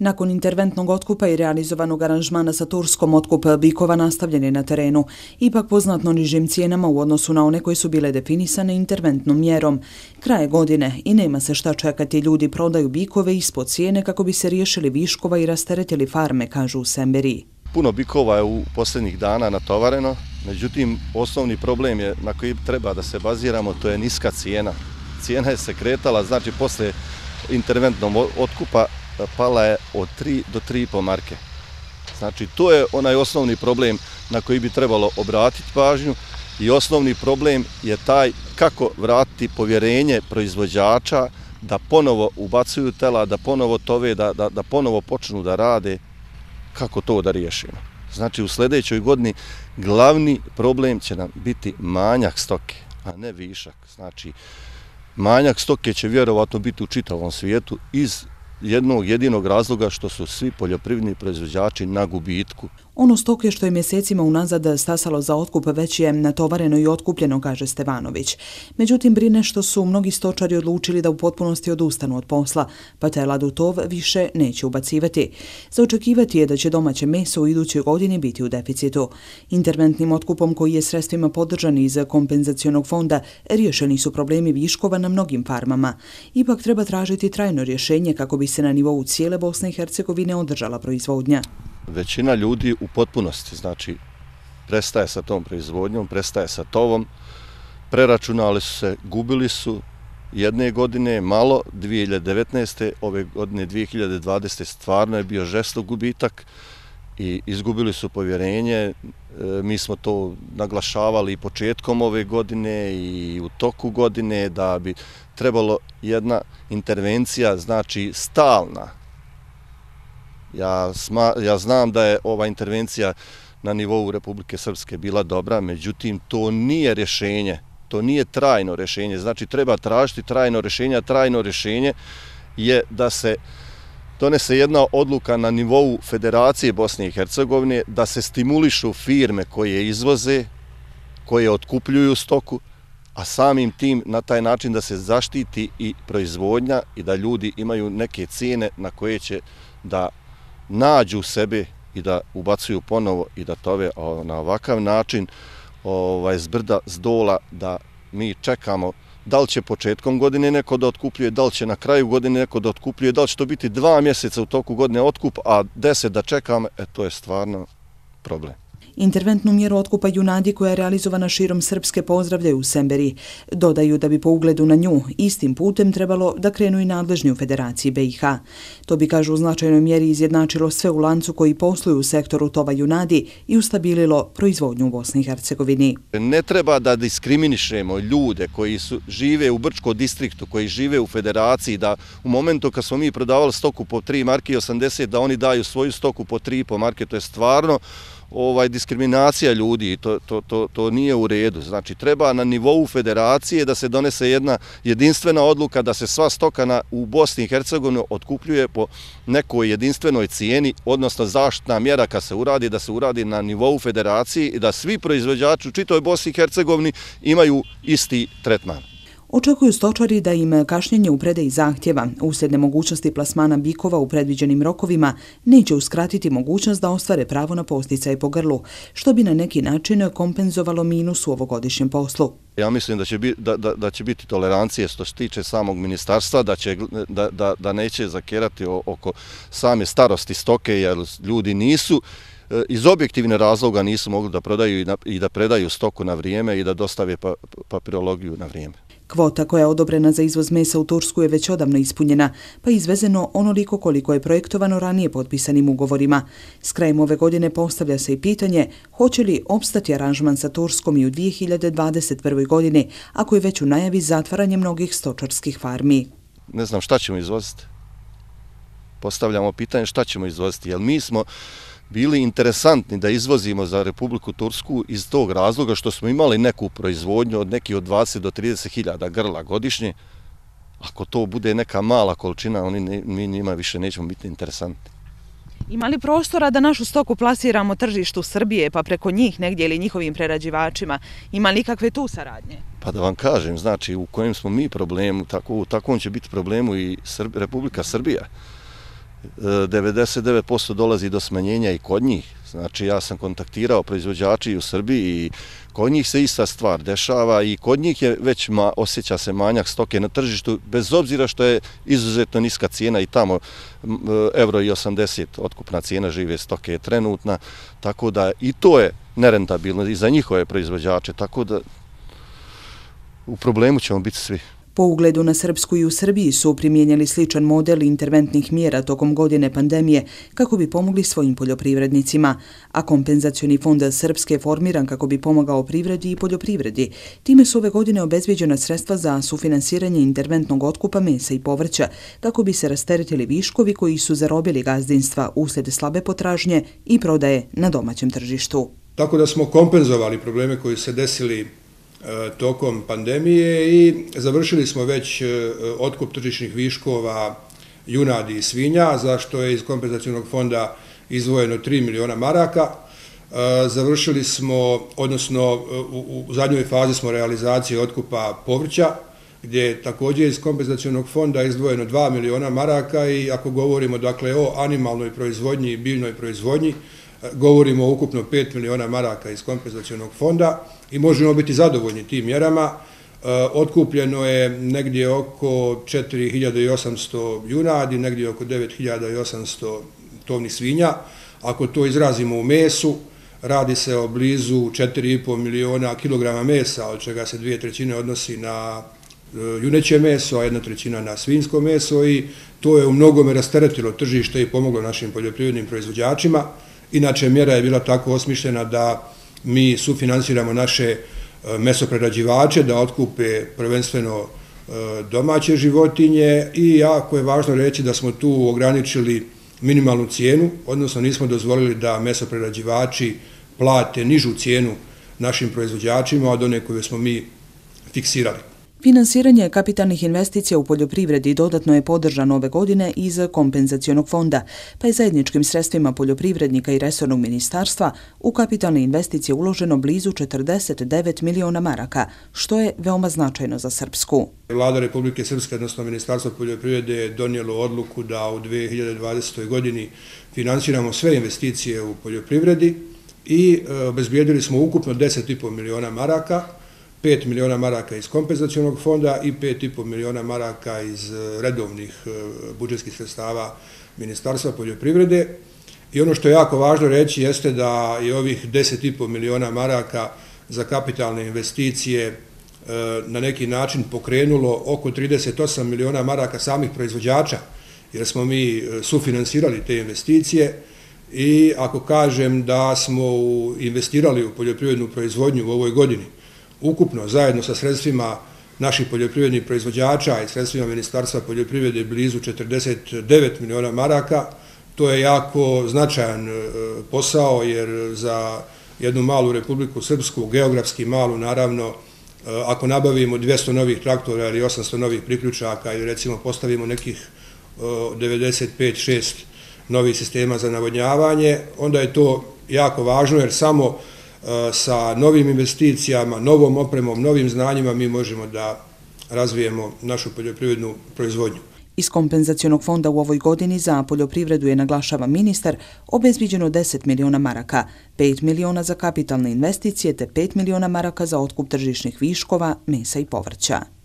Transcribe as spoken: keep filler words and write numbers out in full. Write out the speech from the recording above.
Nakon interventnog otkupa i realizovanog aranžmana sa Turskom, otkup bikova nastavljen je na terenu, ipak po znatno nižim cijenama u odnosu na one koje su bile definisane interventnom mjerom. Kraj godine i nema se šta čekati, ljudi prodaju bikove ispod cijene kako bi se riješili viškova i rasteretili farme, kažu u Semberiji. Puno bikova je u posljednjih dana natovareno, međutim osnovni problem je na koji treba da se baziramo, to je niska cijena. Cijena je se kretala, znači posle interventnog otkupa pala je od tri do tri i po marke. Znači to je onaj osnovni problem na koji bi trebalo obratiti pažnju i osnovni problem je taj kako vratiti povjerenje proizvođača da ponovo ubacuju tela, da ponovo tove, da, da, da ponovo počnu da rade. Kako to da riješimo? Znači u sljedećoj godini glavni problem će nam biti manjak stoke, a ne višak. Znači manjak stoke će vjerovatno biti u čitavom svijetu iz jednog jedinog razloga što su svi poljoprivredni proizvođači na gubitku. Ono stoke što je mjesecima unazad stasalo za otkup već je natovareno i otkupljeno, kaže Stevanović. Međutim, brine što su mnogi stočari odlučili da u potpunosti odustanu od posla, pa telad u tov više neće ubacivati. Za očekivati je da će domaće meso u idućoj godini biti u deficitu. Interventnim otkupom koji je sredstvima podržan iz kompenzacionog fonda riješeni su problemi viškova na mnogim farmama. Ipak treba tražiti trajno rješenje kako bi se na nivou cijele Bosne i Hercegovine održala proizvodnja. Većina ljudi u potpunosti, znači, prestaje sa tom proizvodnjom, prestaje sa tovom, preračunali su se, gubili su jedne godine malo, dvije hiljade devetnaeste. ove godine dvije hiljade dvadesete. stvarno je bio žestok gubitak i izgubili su povjerenje. E, mi smo to naglašavali i početkom ove godine i u toku godine da bi trebalo jedna intervencija, znači stalna. Ja, sma, ja znam da je ova intervencija na nivou Republike Srpske bila dobra, međutim to nije rješenje, to nije trajno rješenje, znači treba tražiti trajno rješenje, a trajno rješenje je da se donese jedna odluka na nivou Federacije Bosne i Hercegovine, da se stimulišu firme koje izvoze, koje otkupljuju stoku, a samim tim na taj način da se zaštiti i proizvodnja i da ljudi imaju neke cijene na koje će da nađu sebe i da ubacuju ponovo i da tove na ovakav način ovaj, zbrda, zdola, da mi čekamo da li će početkom godine neko da otkupljuje, da li će na kraju godine neko da otkupljuje, da li će to biti dva mjeseca u toku godine otkup, a deset da čekamo, e, to je stvarno problem. Interventnu mjeru otkupa junadi koja je realizovana širom Srpske pozdravljaju u Semberiji. Dodaju da bi po ugledu na nju istim putem trebalo da krenu i nadležni u Federaciji B i H. To bi, kažu, u značajnoj mjeri izjednačilo sve u lancu koji posluju u sektoru tova junadi i ustabililo proizvodnju u Bosni i Hercegovini. Ne treba da diskriminišemo ljude koji su, žive u Brčkom distriktu, koji žive u Federaciji, da u momentu kad smo mi prodavali stoku po tri marke i osamdeset, da oni daju svoju stoku po tri i po marke, to je stvarno ovaj diskriminacija ljudi, to, to, to, to nije u redu. Znači treba na nivou federacije da se donese jedna jedinstvena odluka da se sva stoka na, u Bosni i Hercegovini otkupljuje po nekoj jedinstvenoj cijeni, odnosno zaštitna mjera kad se uradi, da se uradi na nivou federacije i da svi proizvođači u čitavoj Bosni i Hercegovini imaju isti tretman. Očekuju stočari da im kašnjenje u predaji zahtjeva uslijed nemogućnosti plasmana bikova u predviđenim rokovima neće uskratiti mogućnost da ostvare pravo na posticaje po grlu, što bi na neki način kompenzovalo minus u ovogodišnjem poslu. Ja mislim da će, bi, da, da, da će biti tolerancije što se tiče samog ministarstva, da, će, da, da, da neće zakerati oko same starosti stoke, jer ljudi nisu iz objektivne razloga nisu mogli da prodaju i, na, i da predaju stoku na vrijeme i da dostave pa, papirologiju na vrijeme. Kvota koja je odobrena za izvoz mesa u Tursku je već odavno ispunjena, pa izvezeno onoliko koliko je projektovano ranije potpisanim ugovorima. S krajem ove godine postavlja se i pitanje hoće li opstati aranžman sa Turskom i u dvije hiljade dvadeset prvoj. godini, ako je već u najavi zatvaranje mnogih stočarskih farmi. Ne znam šta ćemo izvoziti. Postavljamo pitanje šta ćemo izvoziti, jer mi smo bili interesantni da izvozimo za Republiku Tursku iz tog razloga što smo imali neku proizvodnju od nekih od dvadeset do trideset hiljada grla godišnje. Ako to bude neka mala količina, oni ne, mi njima više nećemo biti interesantni. Ima li prostora da našu stoku plasiramo tržištu Srbije, pa preko njih negdje ili njihovim prerađivačima? Ima li kakve tu saradnje? Pa da vam kažem, znači u kojem smo mi problemu, tako, u takvom će biti problemu i Srb, Republika Srbija. devedeset devet posto dolazi do smanjenja i kod njih. Znači, ja sam kontaktirao proizvođači u Srbiji i kod njih se ista stvar dešava i kod njih je već ma, osjeća se manjak stoke na tržištu, bez obzira što je izuzetno niska cijena i tamo euro i osamdeset otkupna cijena žive stoke je trenutna, tako da i to je nerentabilno i za njihove proizvođače, tako da u problemu ćemo biti svi. Po ugledu na Srpsku i u Srbiji su primijenjali sličan model interventnih mjera tokom godine pandemije kako bi pomogli svojim poljoprivrednicima, a kompenzacioni fond Srpske je formiran kako bi pomogao privredi i poljoprivredi. Time su ove godine obezbijeđena sredstva za sufinansiranje interventnog otkupa mesa i povrća kako bi se rasteretili viškovi koji su zarobili gazdinstva uslijed slabe potražnje i prodaje na domaćem tržištu. Tako da smo kompenzovali probleme koji se desili tokom pandemije i završili smo već otkup tržišnih viškova junadi i svinja, za što je iz kompenzacionog fonda izdvojeno tri miliona maraka. Završili smo, odnosno u zadnjoj fazi smo realizacije otkupa povrća, gdje je također iz kompenzacionog fonda izdvojeno dva miliona maraka i ako govorimo dakle o animalnoj proizvodnji i biljnoj proizvodnji, govorimo o ukupno pet miliona maraka iz kompenzacionog fonda i možemo biti zadovoljni tim mjerama. Otkupljeno je negdje oko četiri hiljade osamsto junadi, negdje oko devet hiljada osamsto tovnih svinja. Ako to izrazimo u mesu, radi se o blizu četiri i po miliona kilograma mesa, od čega se dvije trećine odnosi na juneće meso, a jedna trećina na svinjsko meso i to je u mnogome rasteretilo tržište i pomoglo našim poljoprivrednim proizvođačima. Inače, mjera je bila tako osmišljena da mi sufinansiramo naše mesoprerađivače da otkupe prvenstveno domaće životinje i jako je važno reći da smo tu ograničili minimalnu cijenu, odnosno nismo dozvolili da mesoprerađivači plate nižu cijenu našim proizvođačima od one koje smo mi fiksirali. Finansiranje kapitalnih investicija u poljoprivredi dodatno je podržano ove godine iz kompenzacionog fonda, pa je zajedničkim sredstvima poljoprivrednika i resornog ministarstva u kapitalne investicije uloženo blizu četrdeset devet miliona maraka, što je veoma značajno za Srpsku. Vlada Republike Srpske, odnosno Ministarstvo poljoprivrede, je donijelo odluku da u dvije hiljade dvadesetoj. godini finansiramo sve investicije u poljoprivredi i obezbijedili smo ukupno deset i po miliona maraka, pet miliona maraka iz kompenzacionog fonda i pet i po miliona maraka iz redovnih budžetskih sredstava Ministarstva poljoprivrede. I ono što je jako važno reći jeste da je ovih deset i po miliona maraka za kapitalne investicije na neki način pokrenulo oko trideset osam miliona maraka samih proizvođača, jer smo mi sufinansirali te investicije i ako kažem da smo investirali u poljoprivrednu proizvodnju u ovoj godini, ukupno, zajedno sa sredstvima naših poljoprivrednih proizvođača i sredstvima Ministarstva poljoprivrede blizu četrdeset devet miliona maraka, to je jako značajan posao jer za jednu malu Republiku Srpsku, geografski malu naravno, ako nabavimo dvjesto novih traktora ili osamsto novih priključaka ili recimo postavimo nekih devedeset pet šest novih sistema za navodnjavanje, onda je to jako važno jer samo sa novim investicijama, novom opremom, novim znanjima mi možemo da razvijemo našu poljoprivrednu proizvodnju. Iz kompenzacionog fonda u ovoj godini za poljoprivredu je, naglašava ministar, obezbiđeno deset miliona maraka, pet miliona za kapitalne investicije te pet miliona maraka za otkup tržišnih viškova, mesa i povrća.